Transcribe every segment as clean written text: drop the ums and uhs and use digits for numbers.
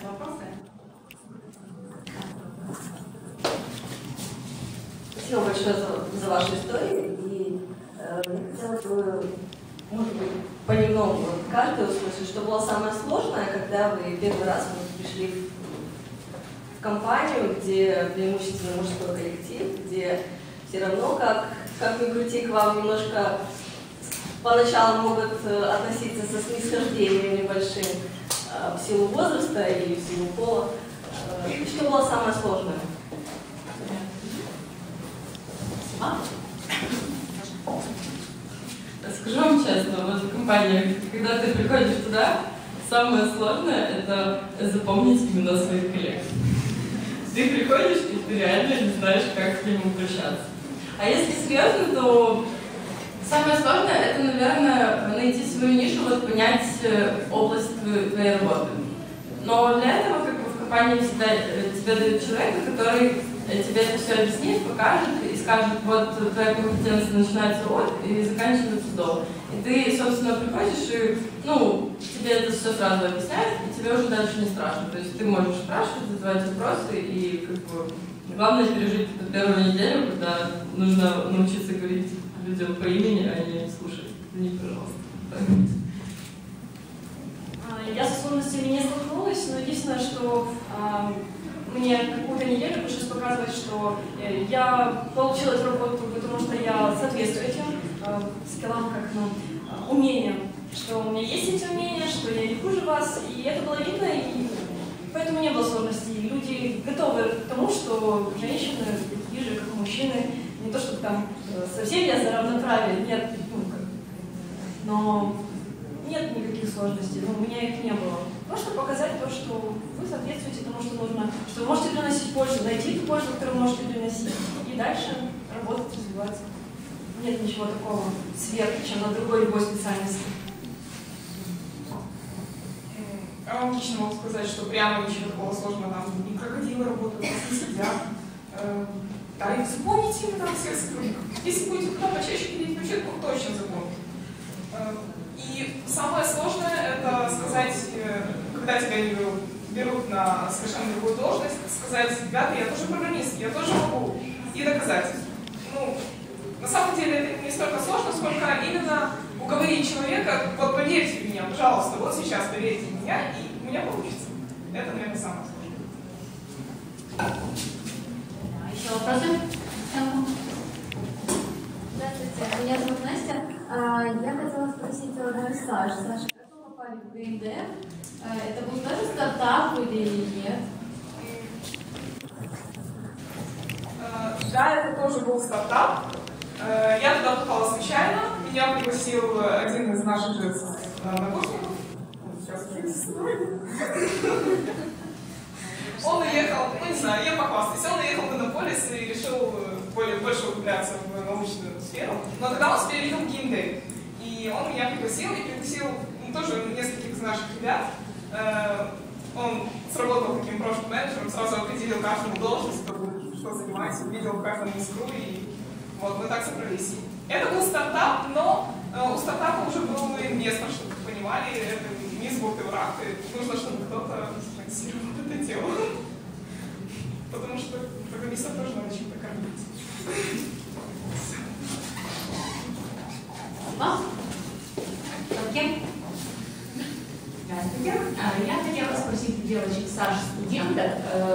вопросы? Спасибо большое за вашу историю. И я хотела бы, может быть, понемногу каждый услышать, что было самое сложное, когда вы первый раз пришли в компанию, где преимущественно мужской коллектив, где все равно, как ни крути, к вам немножко поначалу могут относиться со снисхождением небольшим в силу возраста или в силу пола. Что было самое сложное? Скажу вам честно, вот в компании, когда ты приходишь туда, самое сложное — это запомнить имена своих коллег. Ты приходишь, и ты реально не знаешь, как к ним обращаться. А если серьезно, то самое сложное — это, наверное, найти свою нишу, вот понять область твоей работы. Но для этого как бы в компании всегда тебе дают человека, который тебе это все объяснит, покажет и скажет, вот твоя компетенция начинается от и заканчивается до. И ты, собственно, приходишь и, тебе это все сразу объясняют, и тебе уже дальше не страшно. То есть ты можешь спрашивать, задавать вопросы, и как бы главное пережить эту первую неделю, когда нужно научиться говорить людям по имени, а не слушать. Извини, пожалуйста. Я со сложностями не столкнулась, но единственное, что мне какую-то неделю пришлось показывать, что я получила эту работу, потому что я соответствую этим скиллам, умениям, что у меня есть эти умения, что я не хуже вас, и это было видно, и поэтому не было сложностей. Люди готовы к тому, что женщины такие же, как мужчины, не то чтобы там совсем я за равноправие, нет, но нет никаких сложностей, у меня их не было. Просто показать то, что вы соответствуете тому, что нужно, что вы можете приносить пользу, найти ту пользу, которую вы можете приносить, и дальше работать, развиваться. Нет ничего такого сверх, чем на другой любой специальности. Я вам лично могу сказать, что прямо ничего такого сложного там и крокодилы работают, и сидят. Да, и запомните именно всех сотрудников. Если будете туда почаще ходить в учебку, точно запомните. И самое сложное — это сказать, когда тебя не берут на совершенно другую должность, сказать: ребята, я тоже программист, я тоже могу, и доказать. На самом деле это не столько сложно, сколько именно уговорить человека: вот поверьте в меня, пожалуйста, вот сейчас поверьте в меня, и у меня получится. Это, наверное, самое сложное. Еще вопросы? Здравствуйте, меня зовут Настя. Я хотела спросить у Саши. Саша, как вы попали в ГНД? Это был тоже стартап или нет? Да, это тоже был стартап. Я туда попала случайно. Меня пригласил один из наших же однокурсников. Сейчас он уехал, не знаю, я похвастаюсь, он уехал в Иннополис и решил больше углубляться в научную сферу. Но тогда он себя видел в геймдеве. И он меня пригласил, тоже нескольких из наших ребят. Он сработал таким прошлым менеджером, сразу определил каждому должность, что занимается, видел каждому искру, и вот мы так собрались. Это был стартап, но у стартапа уже был инвестор, чтобы вы понимали, это не звук и враг, и нужно, чтобы кто-то финансировал это дело. Потому что программистов тоже надо чем-то кормить. Здравствуйте. Я хотела спросить у девочек Саши, студенток,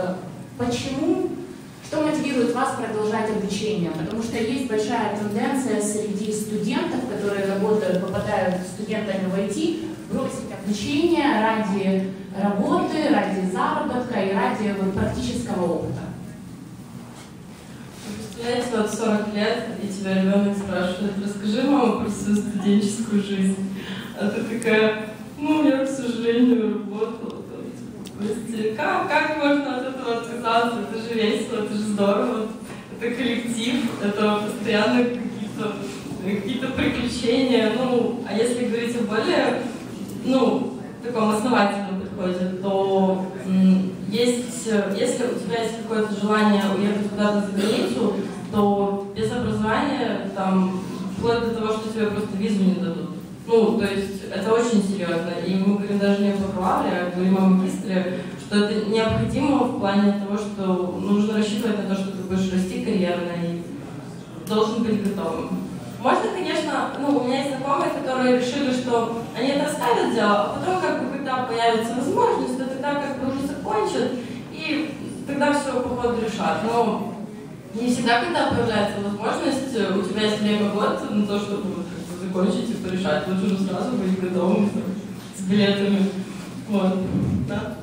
что мотивирует вас продолжать обучение? Потому что есть большая тенденция среди студентов, которые попадают студентами в IT, бросить обучение ради работы, ради заработка и ради практического опыта. Представляете, вот 40 лет, и тебя ребенок спрашивает: расскажи, мама, про свою студенческую жизнь. А ты такая: я, к сожалению, работала. То есть, как можно от этого отказаться? Это же весело, это же здорово, это коллектив, это постоянно какие-то приключения. А если говорить о более, таком основательном подходе, то если у тебя есть какое-то желание уехать куда-то за границу, то без образования, вплоть до того, что тебе просто визу не дадут. То есть это очень серьезно. И мы говорим даже не о бакалавре, а говорим о магистре. смысле, что это необходимо в плане того, что нужно рассчитывать на то, что ты будешь расти карьерно и должен быть готовым. Можно, конечно, у меня есть знакомые, которые решили, что они это оставят дело, а потом, когда появится возможность, то тогда уже закончат, и тогда все по ходу решат. Но не всегда, когда появляется возможность, у тебя есть время год на то, чтобы закончить и порешать. Лучше же сразу быть готовым с билетами. Вот. Да.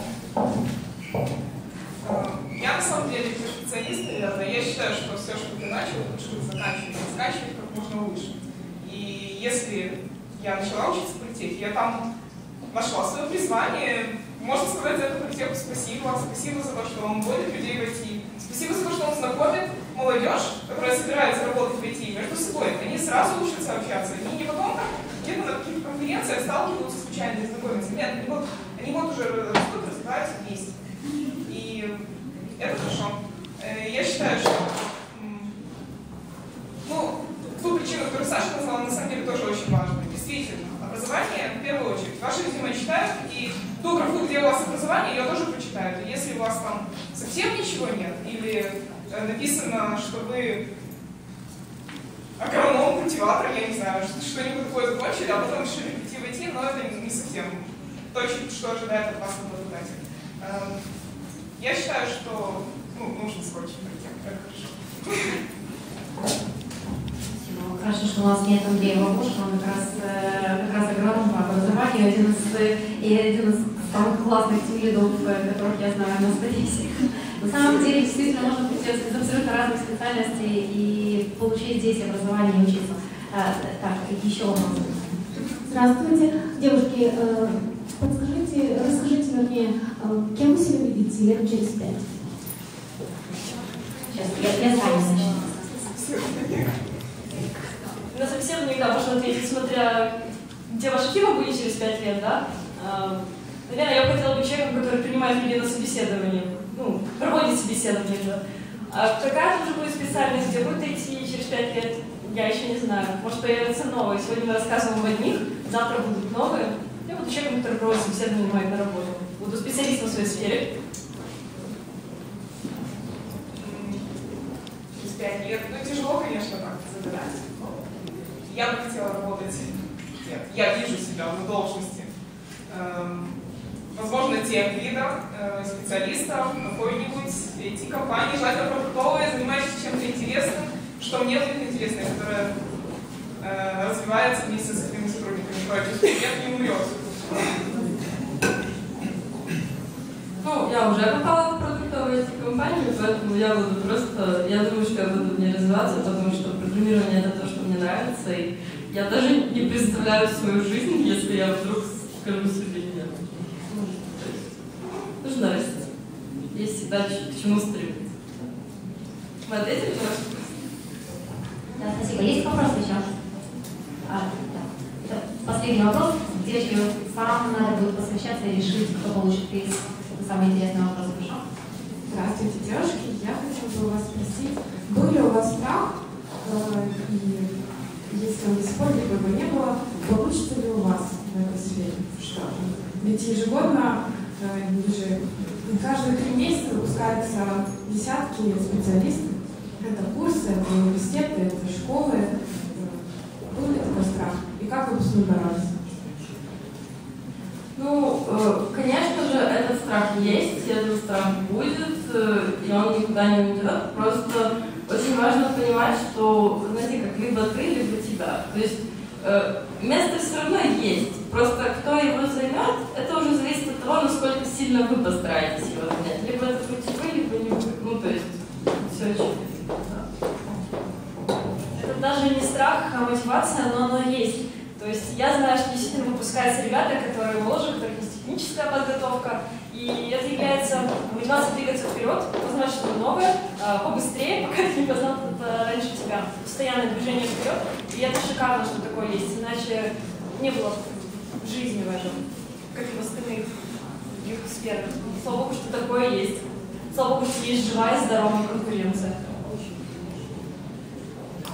Я на самом деле перфекционист, наверное. Я считаю, что все, что ты начал, лучше заканчивать как можно лучше. И если я начала учиться в политехе, я там нашла свое призвание. Можно сказать за это политеху спасибо. Спасибо за то, что он вводит людей в IT. Спасибо за то, что он знакомит молодежь, которая собирается работать в IT, между собой. Они сразу учатся общаться. Они не потом где-то на каких-то конференциях сталкиваются случайно и знакомятся. Нет, они вот уже растут, развиваются вместе. И это хорошо. Я считаю, что ту причину, которую Саша назвала, на самом деле тоже очень важна. Действительно, образование в первую очередь. Ваше резюме читают, и ту графу, где у вас образование, ее тоже прочитают. И если у вас там совсем ничего нет, или написано, что вы агроном, культиватор, я не знаю, что-нибудь такое закончили, а потом решили прийти в IT, но это не совсем то, что ожидает от вас работодатель. Я считаю, что нужно скотчем прийти. Это хорошо. Хорошо, что у нас нет Андрея Ловушка, он как раз агроном по образованию, один из самых классных тимлидов, которых я знаю на стадии. На самом деле, действительно, можно прийти из абсолютно разных специальностей и получить здесь образование и учиться. Так, еще вопрос. Здравствуйте, девушки. Расскажите мне, кем вы себя видите лет через 5? Сейчас, я сами начну. На собеседование, да, можно ответить, смотря где ваша фирма будет через 5 лет, да? Наверное, я бы хотела быть человеком, который принимает людей на собеседование, проводит собеседование, да. А какая уже будет специальность, где будет идти через 5 лет, я еще не знаю. Может появятся новые. Сегодня мы рассказываем об одних, завтра будут новые. Я буду человеком, который проводит собеседование, нанимает на работу. Буду специалистом в своей сфере. Через 5 лет, тяжело, конечно, так загадать. Я бы хотела работать, я вижу себя в должности, возможно, тех-лидом, специалистом в какой-нибудь IT-компании, желательно продуктовой, занимающейся чем-то интересным, что мне будет интересно, которое развивается вместе с этими сотрудниками проекта. Я не умрет. Я уже попала в продуктовую IT-компанию, поэтому я думаю, что я буду в ней развиваться, потому что программирование — это то, что мне нравится, и я даже не представляю свою жизнь, если я вдруг скажу себе нет. Нужно расти. Есть всегда к чему стремиться. Мы ответили на ваш вопрос? Да, спасибо. Есть вопросы еще? Да. Последний вопрос. Девочки, вам надо будет посвящаться и решить, кто получит приз. Это самый интересный вопрос. Хорошо? Здравствуйте, девушки. Я хотела бы у вас спросить, был ли у вас страх, и если он до сих пор либо не было, получится ли у вас в этой сфере? Ведь ежегодно, каждые 3 месяца выпускаются десятки специалистов. Это курсы, это университеты, это школы. Был ли такой страх? И как вы с ним боролись? Конечно же, этот страх есть, этот страх будет, и он никуда не уйдет. Просто очень важно понимать, что, знаете, как либо ты, либо тебя. То есть место все равно есть. Просто кто его займет, это уже зависит от того, насколько сильно вы постараетесь его занять. Либо это будете вы, либо не вы. То есть все очень. Это даже не страх, а мотивация, но оно есть. То есть я знаю, что действительно выпускаются ребята, которые моложе, у которых есть техническая подготовка, и это является мотивацией двигаться вперед, познать что-то новое, побыстрее, пока ты не познал это раньше тебя. Постоянное движение вперед, и это шикарно, что такое есть, иначе не было жизни в этом, как и в остальных других сферах. Слава Богу, что такое есть. Слава Богу, что есть живая, здоровая конкуренция.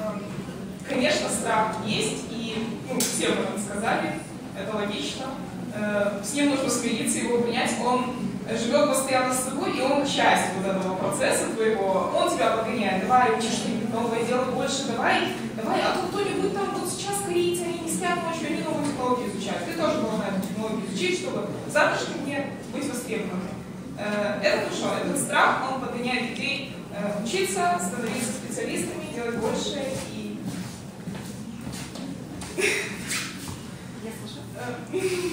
Конечно, страх есть, и все об этом сказали, это логично. с ним нужно смириться, его принять, он живет постоянно с тобой, и он часть вот этого процесса твоего, он тебя подгоняет, давай, учи что-нибудь новое, делай больше, давай, а тут кто-нибудь там, вот сейчас корейцы, они не спят ночью, они новые технологии изучают, ты тоже должна эту технологию изучить, чтобы в завтрашнем дне быть востребованным. Это хорошо, этот страх, он подгоняет людей учиться, становиться специалистами, делать больше и... Я слышу.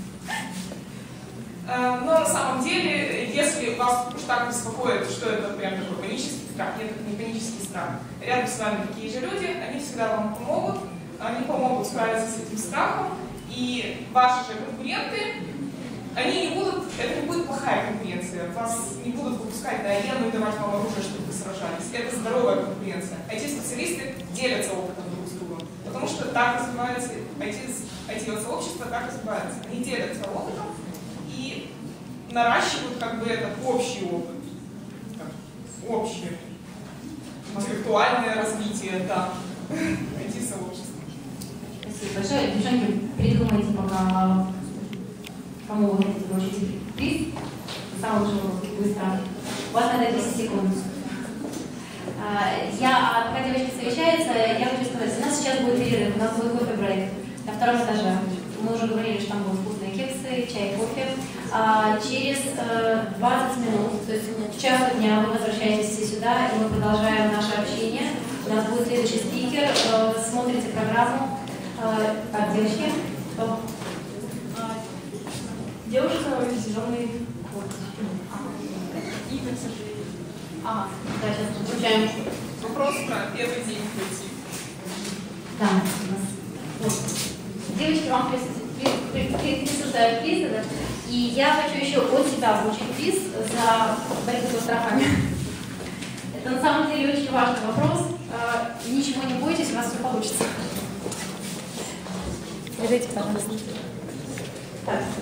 Но на самом деле, если вас уж так беспокоит, что это прям такой панический страх, нет, это не панический страх. Рядом с вами такие же люди, они всегда вам помогут, они помогут справиться с этим страхом, и ваши же конкуренты, они не будут, это не будет плохая конкуренция, вас не будут выпускать на арену и давать вам оружие, чтобы вы сражались. Это здоровая конкуренция. IT-специалисты делятся опытом друг с другом, потому что так развивается IT-сообщество, так развивается. Они делятся опытом и наращивают как бы этот общий опыт, общее интеллектуальное развитие, да, IT-сообщества. Спасибо большое. Девчонки, придумайте пока, кому вы хотите получить приз. Самый лучший вопрос, быстро. У вас надо 10 секунд. Пока девочки совещаются, я хочу сказать, у нас сейчас будет перерыв, у нас будет кофе-брейк на втором этаже. Мы уже говорили, что там будут вкусные кексы, чай, кофе. Через 20 минут, то есть в час дня вы возвращаетесь все сюда, и мы продолжаем наше общение. У нас будет следующий спикер. Смотрите программу. Так, девочки. Девушка в зеленой Ага, да, сейчас включаем. Вопрос про первый день пути. Да, у нас. Девочки вам присуждают приз, да? И я хочу еще от себя получить приз за борьбу со страхами. Это на самом деле очень важный вопрос. Ничего не бойтесь, у вас все получится. Следуйте, пожалуйста. Так.